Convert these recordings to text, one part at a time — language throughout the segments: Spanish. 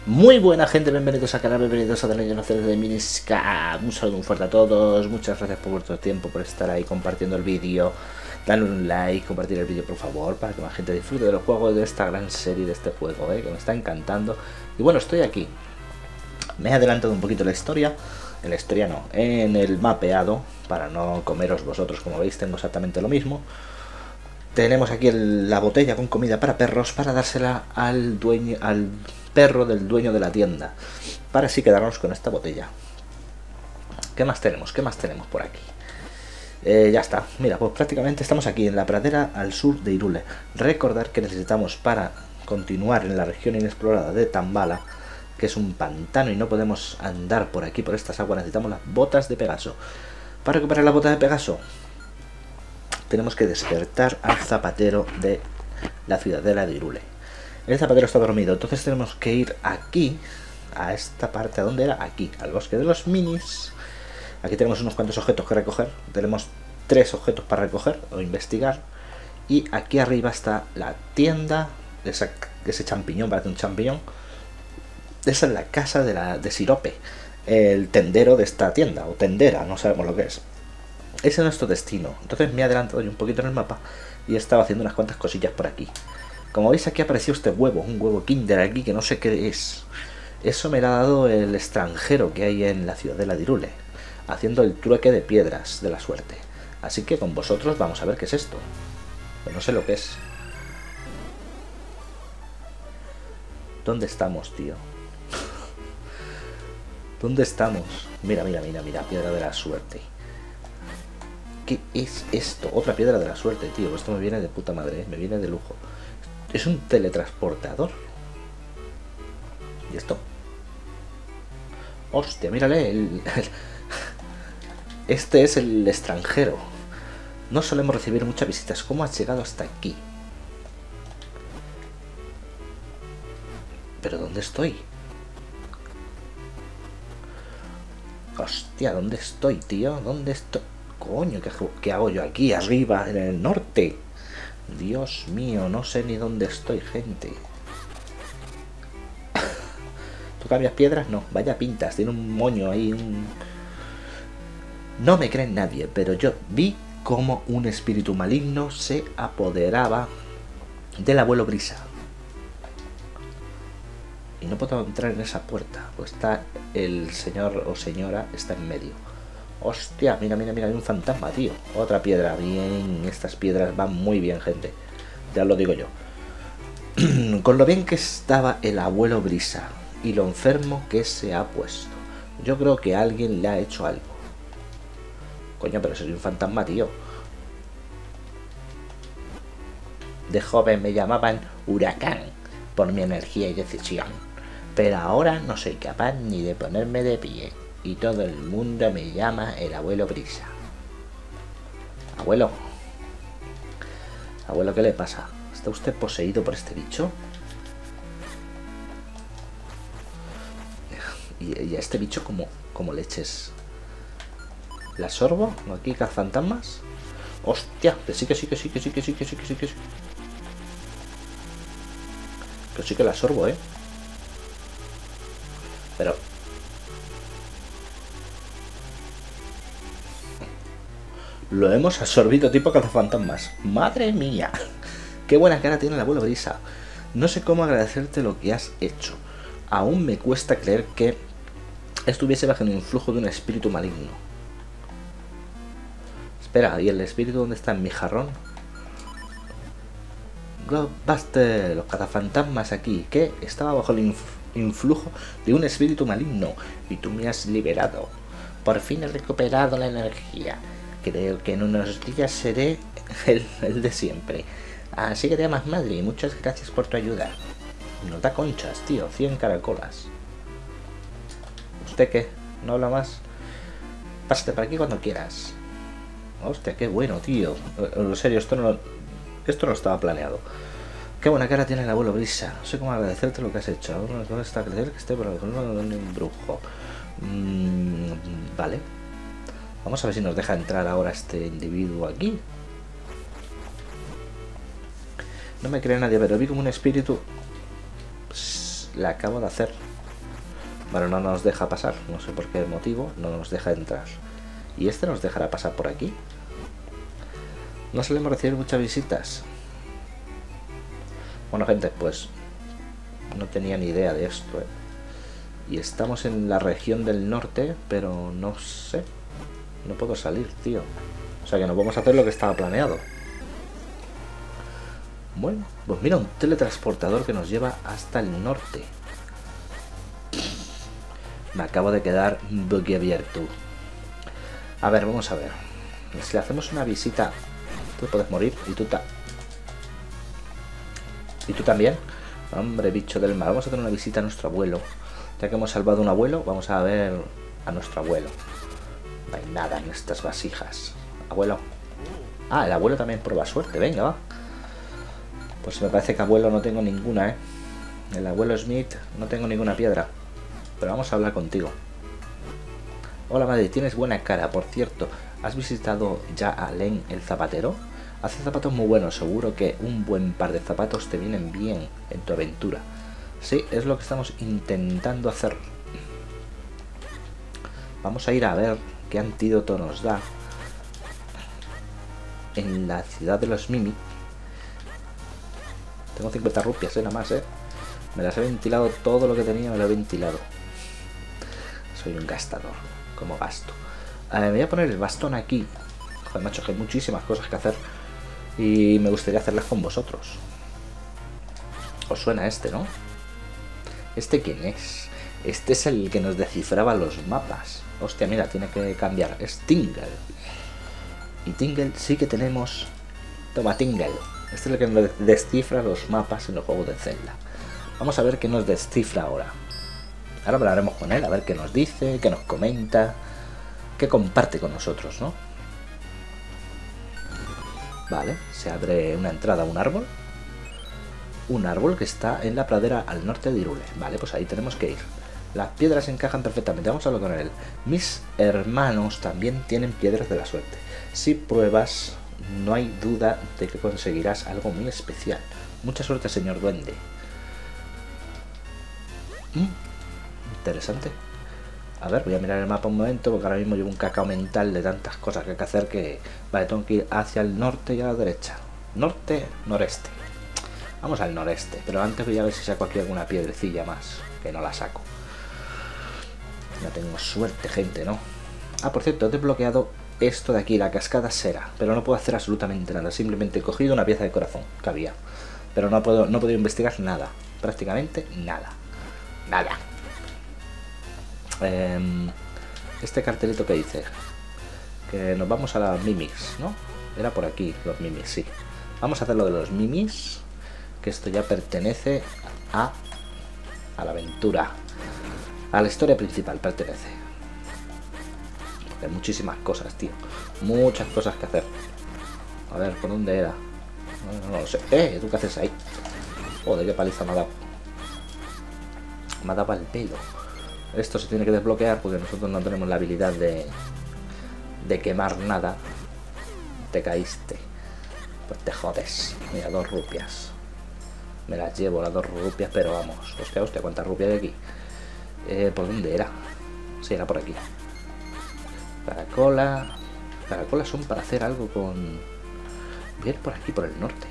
Muy buena gente, bienvenidos al canal, bienvenidos a The Legend of Zelda de Miniska. Un saludo muy fuerte a todos, muchas gracias por vuestro tiempo, por estar ahí compartiendo el vídeo. Dale un like, compartir el vídeo por favor, para que más gente disfrute de los juegos de esta gran serie, de este juego, que me está encantando. Y bueno, estoy aquí. Me he adelantado un poquito la historia, en la historia no, en el mapeado, para no comeros vosotros. Como veis tengo exactamente lo mismo. Tenemos aquí la botella con comida para perros, para dársela al dueño, al perro del dueño de la tienda, para así quedarnos con esta botella. ¿Qué más tenemos? ¿Qué más tenemos por aquí? Ya está. Mira, pues prácticamente estamos aquí en la pradera al sur de Hyrule. Recordar que necesitamos, para continuar en la región inexplorada de Tambala, que es un pantano y no podemos andar por aquí, por estas aguas, necesitamos las botas de Pegaso. Para recuperar las botas de Pegaso tenemos que despertar al zapatero de la ciudadela de Hyrule. El zapatero está dormido, entonces tenemos que ir aquí, a esta parte. ¿A dónde era? Aquí, al bosque de los minis. Aquí tenemos unos cuantos objetos que recoger. Tenemos 3 objetos para recoger o investigar. Y aquí arriba está la tienda, ese champiñón, parece un champiñón. Esa es la casa de Sirope, el tendero de esta tienda, o tendera, no sabemos lo que es. Ese es nuestro destino. Entonces me he adelantado yo un poquito en el mapa y he estado haciendo unas cuantas cosillas por aquí. Como veis, aquí apareció este huevo, un huevo Kinder aquí que no sé qué es. Eso me lo ha dado el extranjero que hay en la ciudadela de Hyrule, haciendo el trueque de piedras de la suerte. Así que con vosotros vamos a ver qué es esto. Pues no sé lo que es. ¿Dónde estamos, tío? ¿Dónde estamos? Mira, mira, mira, mira, piedra de la suerte. ¿Qué es esto? Otra piedra de la suerte, tío. Esto me viene de puta madre, me viene de lujo. Es un teletransportador. ¿Y esto? Hostia, mírale. Este es el extranjero. No solemos recibir muchas visitas. ¿Cómo has llegado hasta aquí? ¿Pero dónde estoy? Hostia, ¿dónde estoy, tío? ¿Dónde estoy? Coño, ¿qué hago yo aquí arriba, en el norte? Dios mío, no sé ni dónde estoy, gente. ¿Tú cambias piedras? No, vaya pintas, tiene un moño ahí, No me cree nadie, pero yo vi cómo un espíritu maligno se apoderaba del abuelo Brisa. Y no puedo entrar en esa puerta, pues está el señor o señora, está en medio. Hostia, mira, mira, mira, hay un fantasma, tío. Otra piedra, bien, estas piedras van muy bien, gente. Ya lo digo yo. Con lo bien que estaba el abuelo Brisa y lo enfermo que se ha puesto, yo creo que alguien le ha hecho algo. Coño, pero soy un fantasma, tío. De joven me llamaban Huracán por mi energía y decisión, pero ahora no soy capaz ni de ponerme de pie. Y todo el mundo me llama el abuelo Brisa. Abuelo. Abuelo, ¿qué le pasa? ¿Está usted poseído por este bicho? ¿Y a este bicho como leches? ¿La sorbo? ¿Aquí cazafantasmas? ¡Hostia! Que sí, que sí, que sí, que sí, que sí, que sí, que sí, que sí. Que sí que la sorbo, ¿eh? Pero... lo hemos absorbido tipo cazafantasmas. ¡Madre mía! ¡Qué buena cara tiene el abuelo Brisa! No sé cómo agradecerte lo que has hecho. Aún me cuesta creer que estuviese bajo el influjo de un espíritu maligno. Espera, ¿y el espíritu dónde está? ¿En mi jarrón? Globbuster, los cazafantasmas aquí. ¿Qué? Estaba bajo el influjo de un espíritu maligno y tú me has liberado. Por fin he recuperado la energía. Creo que en unos días seré el de siempre. Así que te llamas madre y muchas gracias por tu ayuda. Nos da conchas, tío, 100 caracolas. ¿Usted qué? ¿No habla más? Pásate por aquí cuando quieras. Hostia, qué bueno, tío. En serio, esto no estaba planeado. Qué buena cara tiene el abuelo Brisa. No sé cómo agradecerte lo que has hecho. Ahora nos está a crecer que esté por el de un brujo. Vale. Vamos a ver si nos deja entrar ahora este individuo aquí. No me cree nadie, pero vi como un espíritu. La acabo de hacer. Vale, no nos deja pasar. No sé por qué motivo. No nos deja entrar. ¿Y este nos dejará pasar por aquí? No solemos recibir muchas visitas. Bueno, gente, pues no tenía ni idea de esto, ¿eh? Y estamos en la región del norte, pero no sé. No puedo salir, tío. O sea que no podemos hacer lo que estaba planeado. Bueno, pues mira, un teletransportador que nos lleva hasta el norte. Me acabo de quedar boquiabierto. A ver, vamos a ver. Si le hacemos una visita... Tú puedes morir y tú ¿Y tú también? Hombre, bicho del mar. Vamos a hacer una visita a nuestro abuelo. Ya que hemos salvado a un abuelo, vamos a ver a nuestro abuelo. No hay nada en estas vasijas. Abuelo. Ah, el abuelo también prueba suerte. Venga, va. Pues me parece que abuelo no tengo ninguna, ¿eh? El abuelo Smith no tengo ninguna piedra. Pero vamos a hablar contigo. Hola, madre. Tienes buena cara. Por cierto, ¿has visitado ya a Len el zapatero? Hace zapatos muy buenos. Seguro que un buen par de zapatos te vienen bien en tu aventura. Sí, es lo que estamos intentando hacer. Vamos a ir a ver qué antídoto nos da en la ciudad de los Mimi. Tengo 50 rupias, nada más, Me las he ventilado, todo lo que tenía me lo he ventilado. Soy un gastador, como gasto. Me voy a poner el bastón aquí. Joder, macho, que hay muchísimas cosas que hacer. Y me gustaría hacerlas con vosotros. Os suena este, ¿no? ¿Este quién es? Este es el que nos descifraba los mapas. Hostia, mira, tiene que cambiar. Es Tingle. Y Tingle sí que tenemos... Toma, Tingle. Este es el que nos descifra los mapas en los juegos de Zelda. Vamos a ver qué nos descifra ahora. Ahora hablaremos con él, a ver qué nos dice, qué nos comenta, qué comparte con nosotros, ¿no? Vale, se abre una entrada a un árbol. Un árbol que está en la pradera al norte de Hyrule. Vale, pues ahí tenemos que ir. Las piedras encajan perfectamente. Vamos a hablar con él. Mis hermanos también tienen piedras de la suerte. Si pruebas, no hay duda de que conseguirás algo muy especial. Mucha suerte, señor duende. Interesante. A ver, voy a mirar el mapa un momento, porque ahora mismo llevo un cacao mental de tantas cosas que hay que hacer que... Vale, tengo que ir hacia el norte y a la derecha. Norte, noreste. Vamos al noreste, pero antes voy a ver si saco aquí alguna piedrecilla más, que no la saco. No tengo suerte, gente, ¿no? Ah, por cierto, he desbloqueado esto de aquí, la cascada Sera, pero no puedo hacer absolutamente nada. Simplemente he cogido una pieza de corazón que había, pero no he podido investigar nada, prácticamente nada. Nada. Este cartelito que dice que nos vamos a las Mimis, ¿no? Era por aquí, los Mimis, sí. Vamos a hacer lo de los Mimis, que esto ya pertenece a la aventura, a la historia principal pertenece. Hay muchísimas cosas, tío. Muchas cosas que hacer. A ver, ¿por dónde era? No lo sé. ¿Tú qué haces ahí? Joder, qué paliza me ha dado. Me ha dado el pelo. Esto se tiene que desbloquear porque nosotros no tenemos la habilidad de quemar nada. Te caíste. Pues te jodes. Mira, 2 rupias. Me las llevo las 2 rupias, pero vamos. Hostia, ¿cuántas rupias hay aquí? ¿Por dónde era? Sí, era por aquí. Caracola. Caracolas son para hacer algo con... Voy a ir por aquí, por el norte.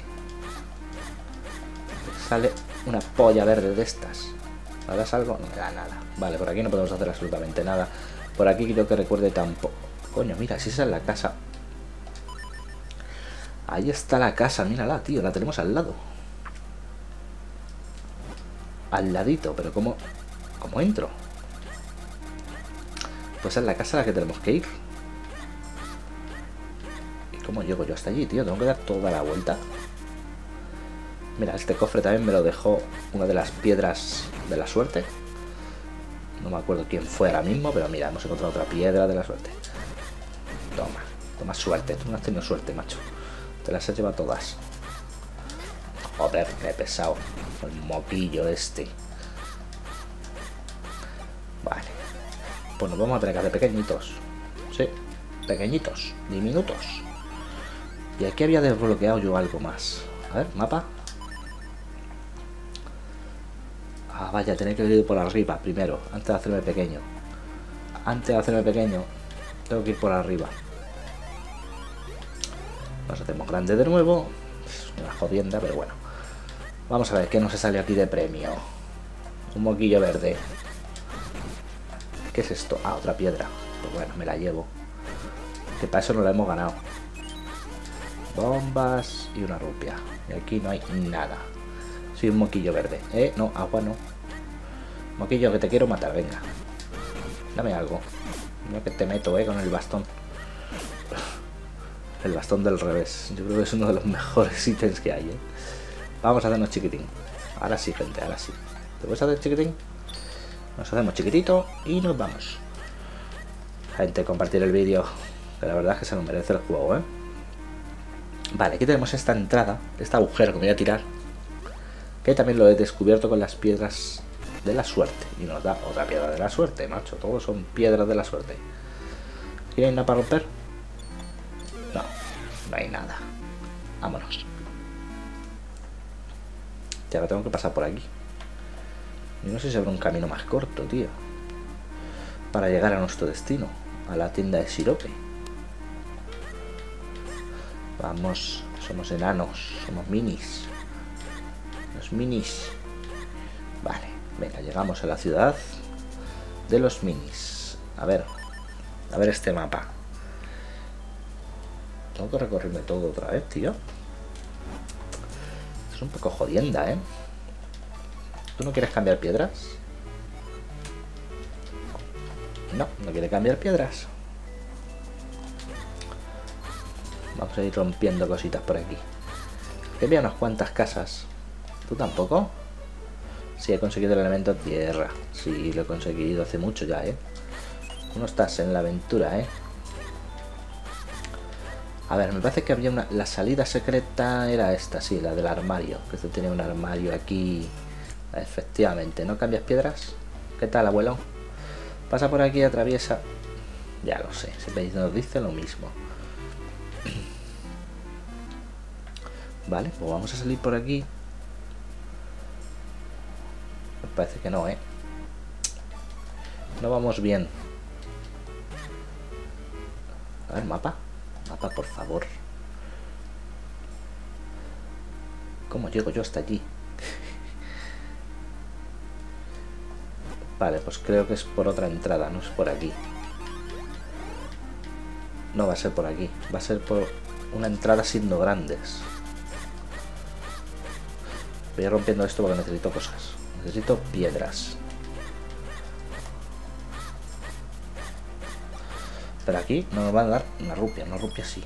Sale una polla verde de estas. ¿Me das algo? No me da nada. Vale, por aquí no podemos hacer absolutamente nada. Por aquí creo que recuerde tampoco. Coño, mira, si esa es la casa. Ahí está la casa, mírala, tío. La tenemos al lado. Al ladito, pero ¿cómo entro? Pues es la casa a la que tenemos que ir. ¿Y cómo llego yo hasta allí, tío? Tengo que dar toda la vuelta. Mira, este cofre también me lo dejó una de las piedras de la suerte. No me acuerdo quién fue ahora mismo, pero mira, hemos encontrado otra piedra de la suerte. Toma suerte. Tú no has tenido suerte, macho. Te las has llevado todas. Joder, qué pesado. El moquillo este. Vale. Pues nos vamos a tener que hacer pequeñitos. Sí, pequeñitos, diminutos. Y aquí había desbloqueado yo algo más. A ver, mapa. Ah, vaya, tenía que haber ido por arriba primero, antes de hacerme pequeño. Antes de hacerme pequeño, tengo que ir por arriba. Nos hacemos grande de nuevo. Es una jodienda, pero bueno. Vamos a ver qué nos salió aquí de premio. Un moquillo verde. ¿Qué es esto? Ah, otra piedra. Pues bueno, me la llevo. Que para eso no la hemos ganado. Bombas y una rupia. Y aquí no hay nada. Soy un moquillo verde. No, agua no. Moquillo, que te quiero matar, venga. Dame algo. No, que te meto, con el bastón. El bastón del revés. Yo creo que es uno de los mejores ítems que hay, Vamos a hacernos chiquitín. Ahora sí, gente, ahora sí. ¿Te puedes hacer chiquitín? Nos hacemos chiquitito y nos vamos. Gente, compartir el vídeo. Que la verdad es que se lo merece el juego, Vale, aquí tenemos esta entrada. Este agujero que me voy a tirar. Que también lo he descubierto con las piedras de la suerte. Y nos da otra piedra de la suerte, macho. Todos son piedras de la suerte. ¿Aquí no hay nada para romper? No, no hay nada. Vámonos. Ya ahora tengo que pasar por aquí. Y no sé si habrá un camino más corto, tío. Para llegar a nuestro destino. A la tienda de sirope. Vamos. Somos enanos. Somos minis. Los minis. Vale. Venga, llegamos a la ciudad de los minis. A ver este mapa. Tengo que recorrerme todo otra vez, tío. Es un poco jodienda, ¿Tú no quieres cambiar piedras? No, no quiere cambiar piedras. Vamos a ir rompiendo cositas por aquí. Que había unas cuantas casas. ¿Tú tampoco? Sí, he conseguido el elemento tierra. Sí, lo he conseguido hace mucho ya, Tú no estás en la aventura, A ver, me parece que había una... La salida secreta era esta, sí, la del armario. Que se tiene un armario aquí. Efectivamente, ¿no cambias piedras? ¿Qué tal, abuelo? Pasa por aquí, atraviesa. Ya lo sé, siempre nos dice lo mismo. Vale, pues vamos a salir por aquí. Me parece que no, No vamos bien. A ver, mapa. Mapa, por favor. ¿Cómo llego yo hasta allí? Vale, pues creo que es por otra entrada, no es por aquí. No va a ser por aquí. Va a ser por una entrada siendo grandes. Voy a ir rompiendo esto porque necesito cosas. Necesito piedras. Pero aquí no nos van a dar una rupia sí.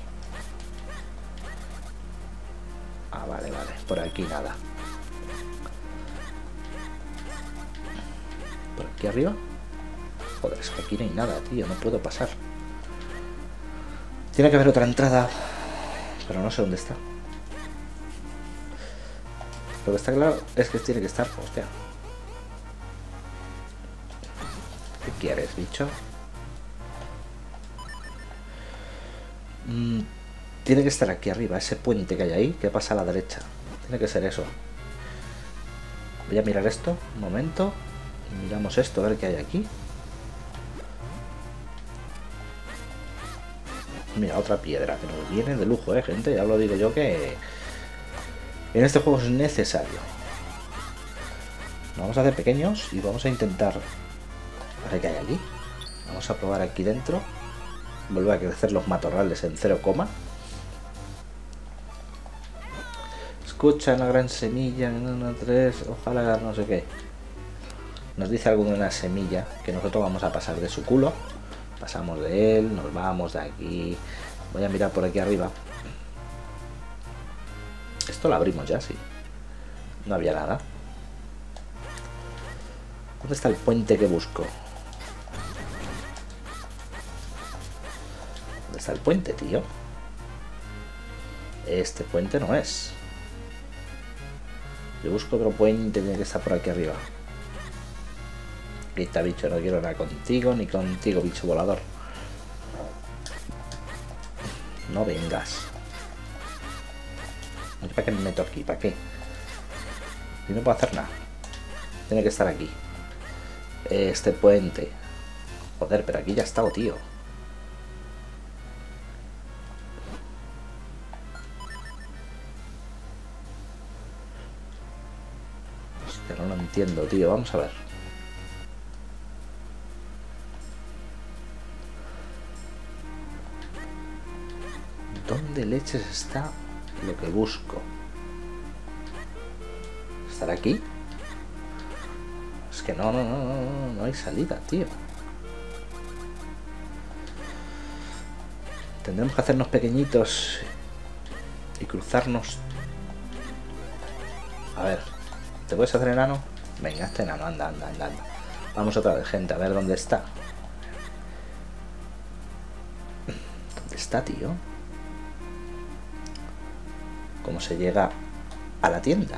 Ah, vale, por aquí nada. ¿Por aquí arriba? Joder, es que aquí no hay nada, tío, no puedo pasar. Tiene que haber otra entrada, pero no sé dónde está. Lo que está claro es que tiene que estar, hostia. ¿Qué quieres, bicho? Tiene que estar aquí arriba, ese puente que hay ahí, que pasa a la derecha. Tiene que ser eso. Voy a mirar esto, un momento. Miramos esto, a ver qué hay aquí. Mira, otra piedra, que nos viene de lujo, gente. Ya lo digo yo que en este juego es necesario. Nos vamos a hacer pequeños y vamos a intentar... A ver qué hay aquí. Vamos a probar aquí dentro. Vuelve a crecer los matorrales en 0, escucha una gran semilla en 1, 3, ojalá no sé qué. Nos dice algo de una semilla que nosotros vamos a pasar de su culo. Pasamos de él, nos vamos de aquí. Voy a mirar por aquí arriba. Esto lo abrimos ya, sí. No había nada. ¿Dónde está el puente que busco? ¿Dónde está el puente, tío? Este puente no es. Yo busco otro puente, tiene que estar por aquí arriba. Quita, bicho, no quiero nada contigo, ni contigo, bicho volador. No vengas. ¿Para qué me meto aquí? ¿Para qué? Y no puedo hacer nada. Tiene que estar aquí. Este puente. Joder, pero aquí ya ha estado, tío. Hostia, no lo entiendo, tío. Vamos a ver. ¿Dónde leches está lo que busco? ¿Estará aquí? Es que no hay salida, tío. Tendremos que hacernos pequeñitos y cruzarnos. A ver, ¿te puedes hacer enano? Venga, este enano, anda. Vamos otra vez, gente, a ver dónde está. ¿Dónde está, tío? ¿Cómo se llega a la tienda?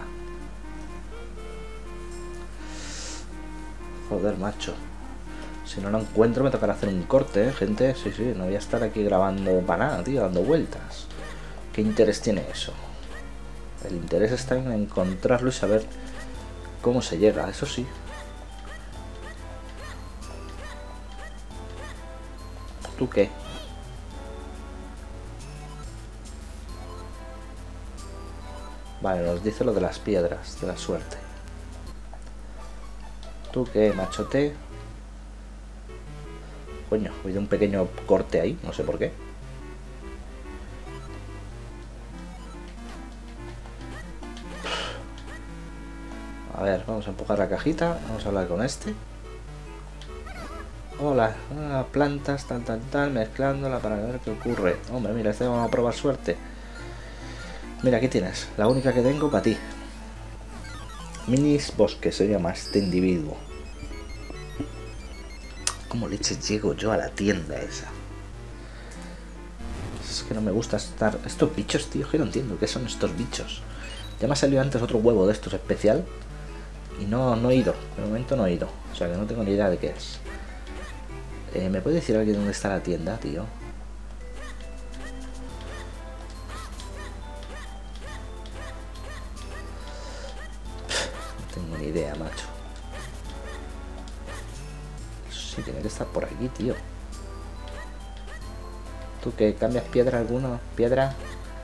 Joder, macho. Si no lo encuentro me tocará hacer un corte, gente. Sí, no voy a estar aquí grabando para nada, tío, dando vueltas. ¿Qué interés tiene eso? El interés está en encontrarlo y saber cómo se llega, eso sí. ¿Tú qué? Vale, nos dice lo de las piedras, de la suerte. ¿Tú qué, machote? Coño, he oído un pequeño corte ahí, no sé por qué. A ver, vamos a empujar la cajita, vamos a hablar con este. Hola, plantas, tal, mezclándola para ver qué ocurre. Hombre, mira, este vamos a probar suerte. Mira, aquí tienes, la única que tengo para ti. Minis Bosque se llama este individuo. ¿Cómo leches llego yo a la tienda esa? Es que no me gusta estar... Estos bichos, tío, que no entiendo qué son estos bichos. Ya me ha salido antes otro huevo de estos especial. Y no he ido, de momento no he ido. O sea que no tengo ni idea de qué es. ¿Me puede decir alguien dónde está la tienda, tío? No tengo ni idea, macho. Sí, tiene que estar por aquí, tío. ¿Tú qué? ¿Cambias piedra alguna? ¿Piedra?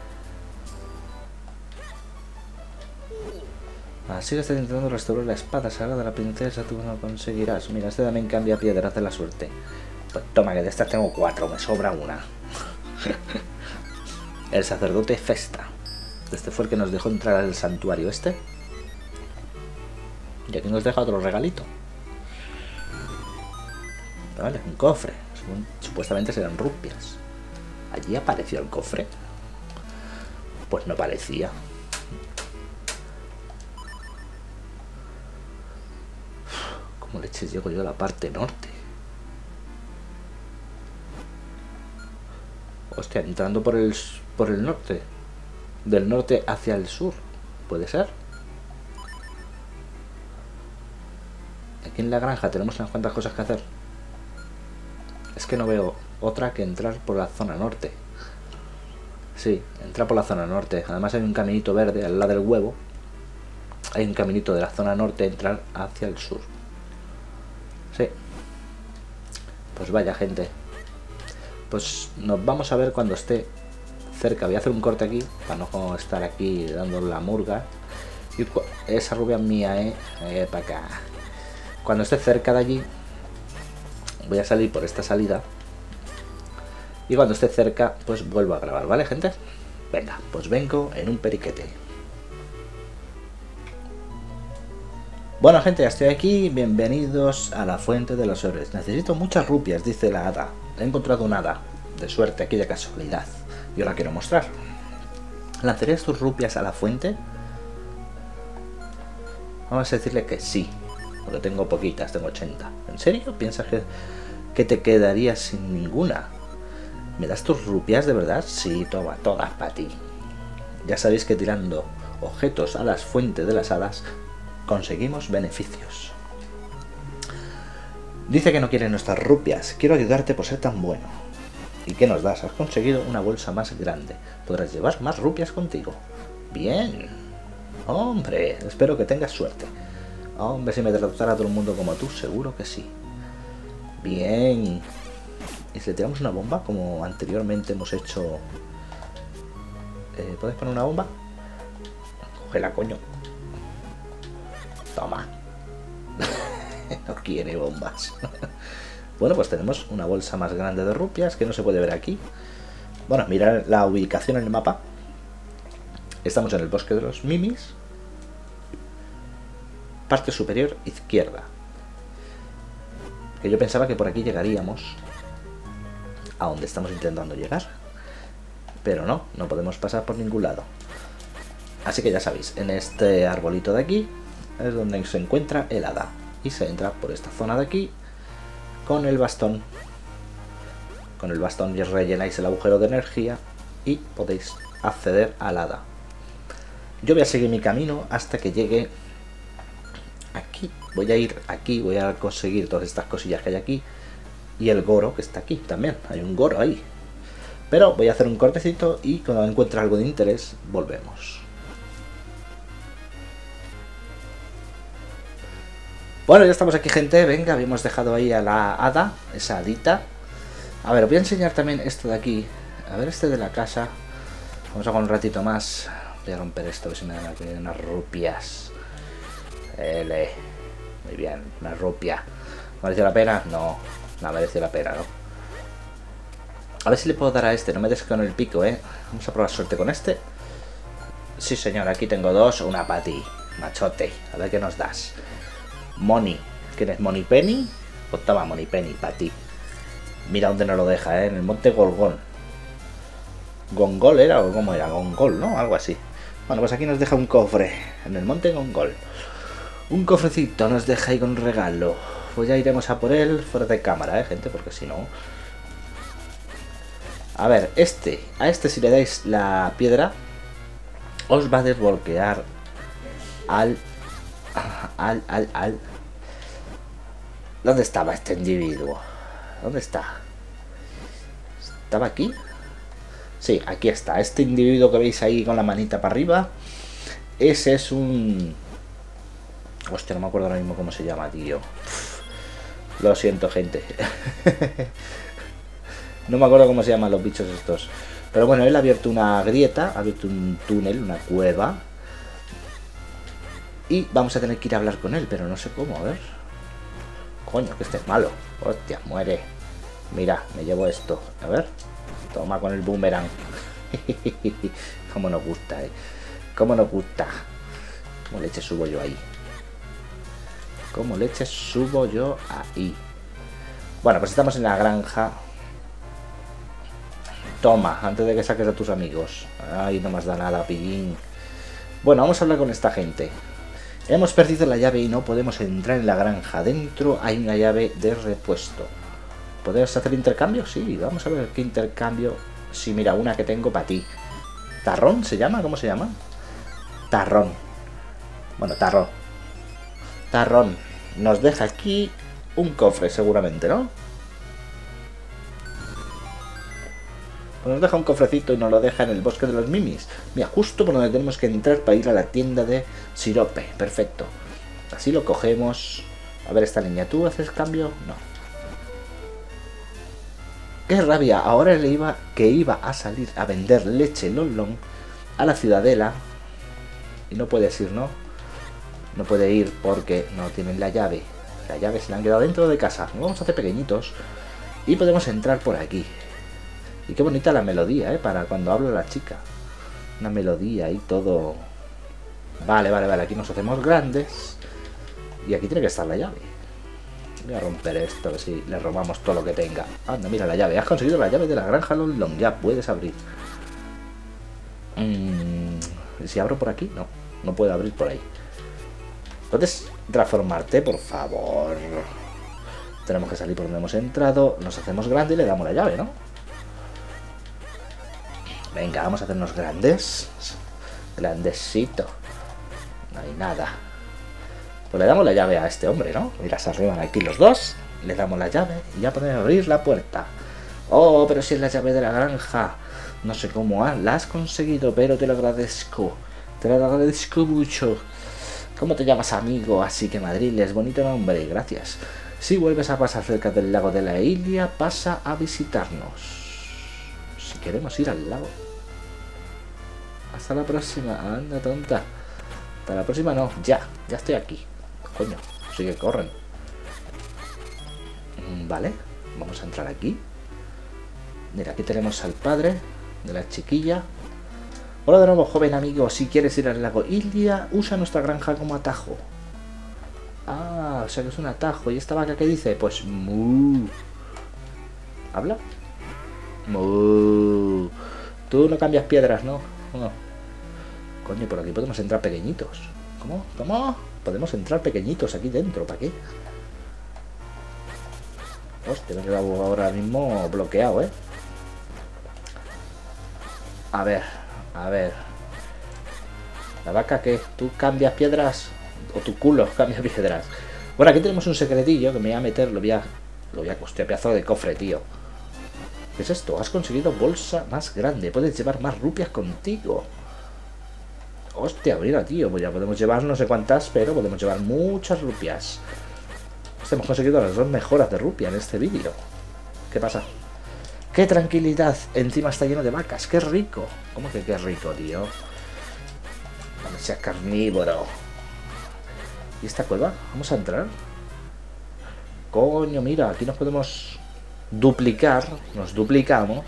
Así que estás intentando restaurar la espada sagrada de la princesa, tú no conseguirás. Mira, este también cambia piedras de la suerte. Pues toma, que de estas tengo 4, me sobra una. El sacerdote Festa. Este fue el que nos dejó entrar al santuario este. Y aquí nos deja otro regalito. Vale, un cofre. Supuestamente serán rupias. ¿Allí apareció el cofre? Pues no parecía. ¿Cómo leches llego yo a la parte norte? Hostia, entrando por el norte. Del norte hacia el sur. ¿Puede ser? Aquí en la granja tenemos unas cuantas cosas que hacer. Es que no veo otra que entrar por la zona norte. Sí, entrar por la zona norte. Además hay un caminito verde al lado del huevo. Hay un caminito de la zona norte entrar hacia el sur. Sí. Pues vaya, gente. Pues nos vamos a ver cuando esté cerca. Voy a hacer un corte aquí para no estar aquí dando la murga. Y esa rubia es mía, para acá. Cuando esté cerca de allí voy a salir por esta salida. Y cuando esté cerca pues vuelvo a grabar, ¿vale, gente? Venga, pues vengo en un periquete. Bueno, gente, ya estoy aquí. Bienvenidos a la fuente de los héroes. Necesito muchas rupias, dice la hada. He encontrado una hada de suerte aquí de casualidad. Yo la quiero mostrar. ¿Lanzarías tus rupias a la fuente? Vamos a decirle que sí. Porque tengo poquitas, tengo 80. ¿En serio? ¿Piensas que te quedarías sin ninguna? ¿Me das tus rupias de verdad? Sí, toma, todas para ti. Ya sabéis que tirando objetos a las fuentes de las hadas conseguimos beneficios. Dice que no quiere nuestras rupias. Quiero ayudarte por ser tan bueno. ¿Y qué nos das? Has conseguido una bolsa más grande. Podrás llevar más rupias contigo. Bien. Hombre, espero que tengas suerte. Hombre, si me tratara a todo el mundo como tú, seguro que sí. Bien. Y si le tiramos una bomba, como anteriormente hemos hecho... ¿Puedes poner una bomba? Cógela, coño. Toma. No quiere bombas. Bueno, pues tenemos una bolsa más grande de rupias que no se puede ver aquí. Bueno, mirad la ubicación en el mapa. Estamos en el bosque de los Mimis. Parte superior izquierda. Que yo pensaba que por aquí llegaríamos a donde estamos intentando llegar. Pero no, no podemos pasar por ningún lado. Así que ya sabéis, en este arbolito de aquí es donde se encuentra el hada. Y se entra por esta zona de aquí con el bastón. Con el bastón ya rellenáis el agujero de energía y podéis acceder al hada. Yo voy a seguir mi camino hasta que llegue aquí. Voy a ir aquí, voy a conseguir todas estas cosillas que hay aquí. Y el Goro que está aquí también. Hay un Goro ahí. Pero voy a hacer un cortecito y cuando encuentre algo de interés, volvemos. Bueno, ya estamos aquí, gente. Venga, habíamos dejado ahí a la hada, esa hadita. A ver, os voy a enseñar también esto de aquí. A ver, este de la casa. Vamos a jugar un ratito más. Voy a romper esto, a ver si me dan aquí unas rupias. Muy bien, una rupia. ¿Mereció la pena? No, no mereció la pena, ¿no? A ver si le puedo dar a este. No me des con el pico, ¿eh? Vamos a probar suerte con este. Sí, señor, aquí tengo dos. Una para ti, machote. A ver qué nos das. Money. ¿Quién es Money Penny? Pues toma, Money Penny, para ti. Mira dónde nos lo deja, ¿eh? En el monte Golgón. ¿Gongol era o cómo era? Gongol, ¿no? Algo así. Bueno, pues aquí nos deja un cofre. En el monte Gongol. Un cofrecito nos deja ahí con un regalo. Pues ya iremos a por él fuera de cámara, gente, porque si no... A ver, a este si le dais la piedra, os va a desbloquear al... ¿Dónde estaba este individuo? ¿Dónde está? ¿Estaba aquí? Sí, aquí está. Este individuo que veis ahí con la manita para arriba, ese es un... Hostia, no me acuerdo ahora mismo cómo se llama, tío. Lo siento, gente. No me acuerdo cómo se llaman los bichos estos. Pero bueno, él ha abierto una grieta, ha abierto un túnel, una cueva. Y vamos a tener que ir a hablar con él, pero no sé cómo, a ver. Coño, que este es malo. Hostia, muere. Mira, me llevo esto. A ver. Toma con el boomerang. Cómo nos gusta, Cómo nos gusta. Cómo leche subo yo ahí. Cómo leche subo yo ahí. Bueno, pues estamos en la granja. Toma, antes de que saques a tus amigos. Ay, no más da nada, pillín. Bueno, vamos a hablar con esta gente. Hemos perdido la llave y no podemos entrar en la granja. Dentro hay una llave de repuesto. ¿Podemos hacer intercambio? Sí, vamos a ver qué intercambio. Sí, mira, una que tengo para ti. ¿Tarrón se llama? ¿Cómo se llama? Tarrón. Bueno, tarrón. Tarrón. Nos deja aquí un cofre, seguramente, ¿no? Pues nos deja un cofrecito y nos lo deja en el bosque de los Mimis. Mira, justo por donde tenemos que entrar para ir a la tienda de sirope. Perfecto. Así lo cogemos. A ver esta niña. ¿Tú haces cambio? No. ¡Qué rabia! Ahora que iba a salir a vender leche Lonlon a la ciudadela. Y no puedes ir, ¿no? No puede ir porque no tienen la llave. La llave se la han quedado dentro de casa. Nos vamos a hacer pequeñitos. Y podemos entrar por aquí. Y qué bonita la melodía, para cuando habla la chica. Una melodía y todo. Vale, vale, vale. Aquí nos hacemos grandes. Y aquí tiene que estar la llave. Voy a romper esto, a ver si le robamos todo lo que tenga. Anda, mira la llave. Has conseguido la llave de la granja Lonlon. Ya puedes abrir. Si abro por aquí, no. No puedo abrir por ahí. ¿Puedes transformarte, por favor? Tenemos que salir por donde hemos entrado. Nos hacemos grandes y le damos la llave, ¿no? Venga, vamos a hacernos grandes. Grandecito. No hay nada. Pues le damos la llave a este hombre, ¿no? Mira, se arriban aquí los dos. Le damos la llave y ya podemos abrir la puerta. Oh, pero si es la llave de la granja. No sé cómo la has conseguido, pero te lo agradezco. Te lo agradezco mucho. ¿Cómo te llamas, amigo? Así que Madrid es bonito nombre, gracias. Si vuelves a pasar cerca del lago de la Ilia, pasa a visitarnos. Si queremos ir al lago. Hasta la próxima, anda tonta. Hasta la próxima no, ya estoy aquí. Coño, sí que corren. Vale, vamos a entrar aquí. Mira, aquí tenemos al padre de la chiquilla. Hola de nuevo, joven amigo. Si quieres ir al lago Ilia, usa nuestra granja como atajo. Ah, o sea que es un atajo. ¿Y esta vaca qué dice? Pues mu. ¿Habla? Mu. Tú no cambias piedras, ¿no? No. Coño, por aquí podemos entrar pequeñitos. ¿Cómo? ¿Cómo? Podemos entrar pequeñitos aquí dentro. ¿Para qué? Hostia, me he quedado ahora mismo bloqueado, ¿eh? A ver. ¿La vaca qué? ¿Tú cambias piedras? ¿O tu culo cambia piedras? Bueno, aquí tenemos un secretillo que me voy a meter. Lo voy a hostia, pedazo de cofre, tío. ¿Qué es esto? Has conseguido bolsa más grande. Puedes llevar más rupias contigo. Hostia, mira, tío. Pues ya podemos llevar no sé cuántas, pero podemos llevar muchas rupias. Hostia, hemos conseguido las 2 mejoras de rupia en este vídeo. ¿Qué pasa? ¡Qué tranquilidad! Encima está lleno de vacas. ¡Qué rico! ¿Cómo que qué rico, tío? No sea carnívoro. ¿Y esta cueva? ¿Vamos a entrar? Coño, mira, aquí nos podemos duplicar. Nos duplicamos.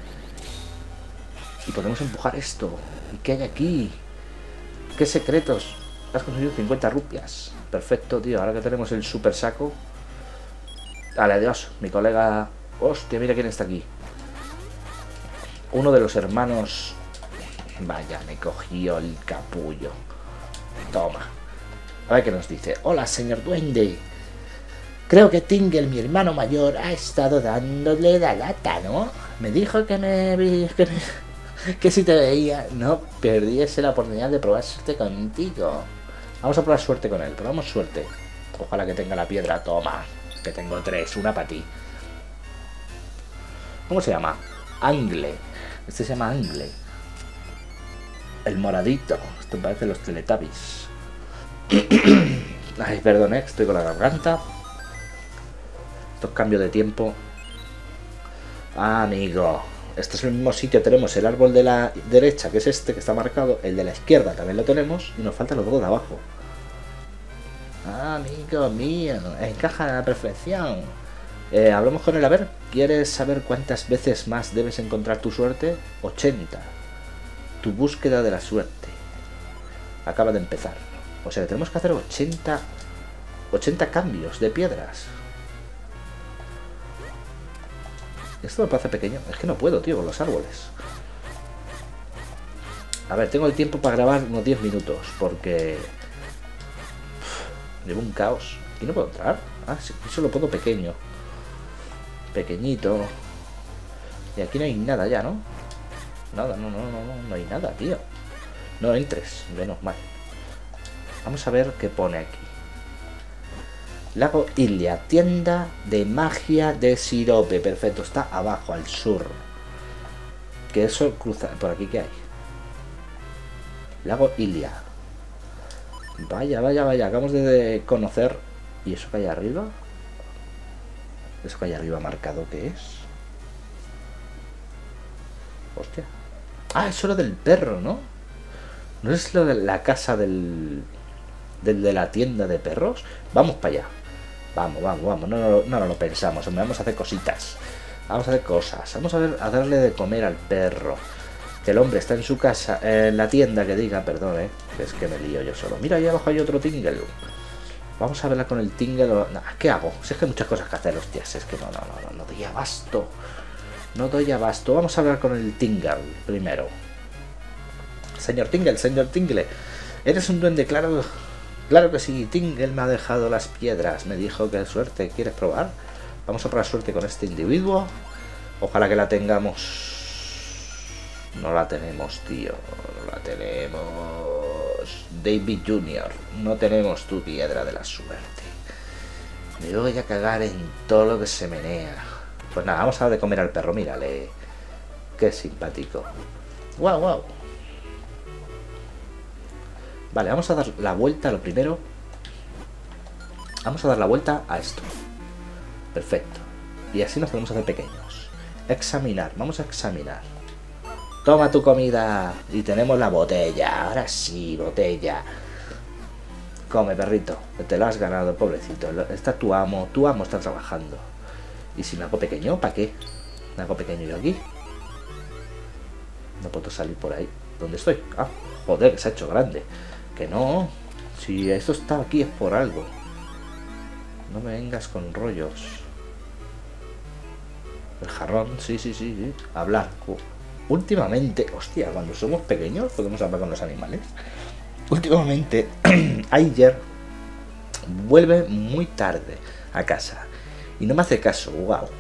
Y podemos empujar esto. ¿Y qué hay aquí? ¿Qué secretos? Has conseguido 50 rupias. Perfecto, tío. Ahora que tenemos el super saco. Vale, adiós. Mi colega... Hostia, mira quién está aquí. Uno de los hermanos... Vaya, me cogió el capullo. Toma. A ver qué nos dice. Hola, señor duende. Creo que Tingle, mi hermano mayor, ha estado dándole la lata, ¿no? Me dijo que si te veía no perdiese la oportunidad de probar suerte contigo. Vamos a probar suerte con él. Probamos suerte. Ojalá que tenga la piedra. Toma. Que tengo 3. Una para ti. ¿Cómo se llama? Angle. Este se llama Angle. El moradito. Esto parece los Teletubbies. Ay, perdón, estoy con la garganta. Esto es cambio de tiempo. Ah, amigo. Este es el mismo sitio. Tenemos el árbol de la derecha, que es este que está marcado. El de la izquierda también lo tenemos. Y nos faltan los dos de abajo. Ah, amigo mío. Encaja a la perfección. Hablamos con él. A ver, ¿quieres saber cuántas veces más debes encontrar tu suerte? 80. Tu búsqueda de la suerte acaba de empezar. O sea, tenemos que hacer 80 cambios de piedras. Esto me parece pequeño. Es que no puedo, tío, con los árboles. A ver, tengo el tiempo para grabar unos 10 minutos. Porque... llevo un caos. ¿Aquí no puedo entrar? Ah, sí, solo puedo pequeño. Pequeñito. Y aquí no hay nada ya, ¿no? Nada, no hay nada, tío. No entres, menos mal. Vamos a ver qué pone aquí. Lago Ilia, tienda de magia de sirope. Perfecto, está abajo, al sur. Que eso cruza... ¿Por aquí qué hay? Lago Ilia. Vaya. Acabamos de conocer... ¿Y eso que hay arriba? ¿Eso que hay arriba marcado qué es? Hostia. Ah, eso es lo del perro, ¿no? ¿No es lo de la casa del de la tienda de perros? Vamos para allá. Vamos. No lo pensamos. Hombre, vamos a hacer cositas. Vamos a hacer cosas. Vamos a darle de comer al perro. Que el hombre está en su casa, en la tienda, que diga, perdón, es que me lío yo solo. Mira, ahí abajo hay otro Tingle. Vamos a verla con el Tingle. Nah, ¿qué hago? Si es que hay muchas cosas que hacer, hostias. Es que no doy abasto. No doy abasto. Vamos a hablar con el Tingle primero. Señor Tingle. ¿Eres un duende? Claro que sí. Tingle me ha dejado las piedras. Me dijo que suerte. ¿Quieres probar? Vamos a probar suerte con este individuo. Ojalá que la tengamos. No la tenemos, tío. No la tenemos. David Jr. No tenemos tu piedra de la suerte. Me voy a cagar en todo lo que se menea. Pues nada, vamos a dar de comer al perro. Mírale. Qué simpático. Wow. Vale, vamos a dar la vuelta lo primero. Vamos a dar la vuelta a esto. Perfecto. Y así nos podemos hacer pequeños. Examinar, vamos a examinar. Toma tu comida. Y tenemos la botella. Ahora sí, botella. Come, perrito, que te lo has ganado, pobrecito. Está tu amo está trabajando. ¿Y si me hago pequeño? ¿Para qué? ¿Me hago pequeño yo aquí? No puedo salir por ahí. ¿Dónde estoy? Ah, joder, que se ha hecho grande. Que no. Si esto está aquí es por algo. No me vengas con rollos. El jarrón, sí. Hablar. Últimamente, hostia, cuando somos pequeños podemos hablar con los animales. Últimamente, Ayer vuelve muy tarde a casa y no me hace caso. Wow.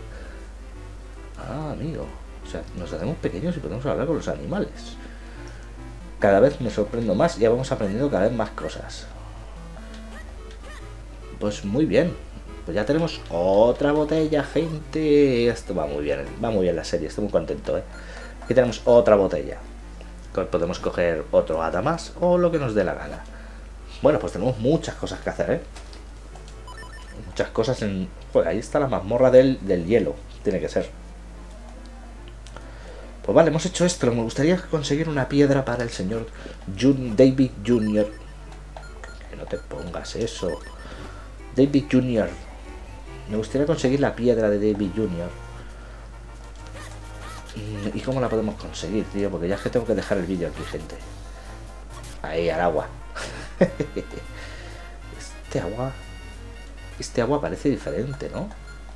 Ah, amigo. O sea, nos hacemos pequeños y podemos hablar con los animales. Cada vez me sorprendo más y ya vamos aprendiendo cada vez más cosas. Pues muy bien. Pues ya tenemos otra botella, gente. Esto va muy bien la serie. Estoy muy contento, ¿eh? Aquí tenemos otra botella. Podemos coger otro hada más o lo que nos dé la gana. Bueno, pues tenemos muchas cosas que hacer, ¿eh? Muchas cosas en... Joder, ahí está la mazmorra del hielo. Tiene que ser. Pues vale, hemos hecho esto. Me gustaría conseguir una piedra para el señor David Jr. Que no te pongas eso. David Jr. Me gustaría conseguir la piedra de David Jr. ¿Y cómo la podemos conseguir, tío? Porque ya es que tengo que dejar el vídeo aquí, gente. Ahí, al agua. Este agua parece diferente, ¿no?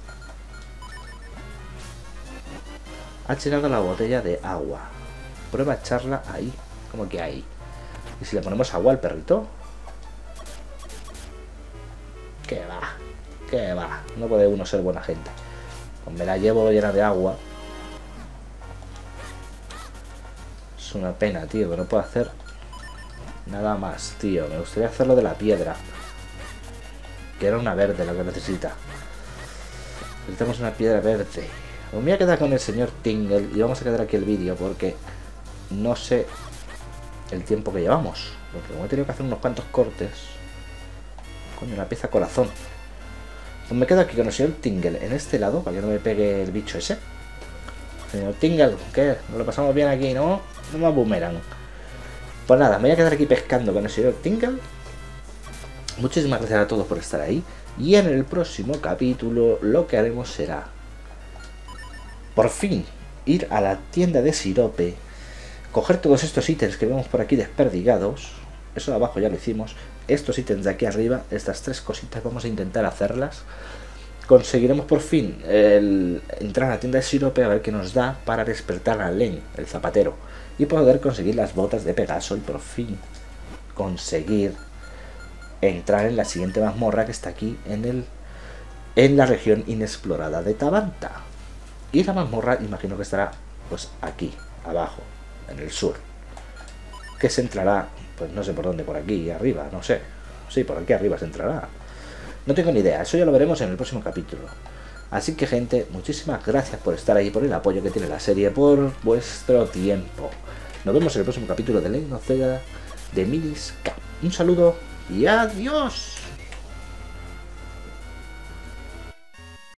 Ha llenado la botella de agua. Prueba a echarla ahí. ¿Cómo que ahí? ¿Y si le ponemos agua al perrito? ¿Qué va? ¿Qué va? No puede uno ser buena gente. Pues me la llevo llena de agua. Es una pena, tío, que no puedo hacer nada más, tío. Me gustaría hacerlo de la piedra. Que era una verde lo que necesita. Necesitamos una piedra verde. Me voy a quedar con el señor Tingle y vamos a quedar aquí el vídeo porque no sé el tiempo que llevamos. Porque como he tenido que hacer unos cuantos cortes. Coño, una pieza corazón. Pues me quedo aquí con el señor Tingle en este lado para que no me pegue el bicho ese. Señor Tingle, ¿qué? Nos lo pasamos bien aquí, ¿no? No me boomerang. Pues nada, me voy a quedar aquí pescando con el señor Tingle. Muchísimas gracias a todos por estar ahí. Y en el próximo capítulo lo que haremos será, por fin, ir a la tienda de sirope, coger todos estos ítems que vemos por aquí desperdigados. Eso de abajo ya lo hicimos. Estos ítems de aquí arriba, estas tres cositas, vamos a intentar hacerlas. Conseguiremos por fin entrar a la tienda de sirope a ver qué nos da para despertar a Len, el zapatero, y poder conseguir las botas de Pegaso y por fin conseguir entrar en la siguiente mazmorra que está aquí en la región inexplorada de Tabanta. Y la mazmorra imagino que estará pues aquí, abajo, en el sur, que se entrará, pues no sé por dónde, por aquí arriba, no sé. Sí, por aquí arriba se entrará. No tengo ni idea, eso ya lo veremos en el próximo capítulo. Así que, gente, muchísimas gracias por estar ahí, por el apoyo que tiene la serie, por vuestro tiempo. Nos vemos en el próximo capítulo de Legend of Zelda de Minish Cap. Un saludo y adiós.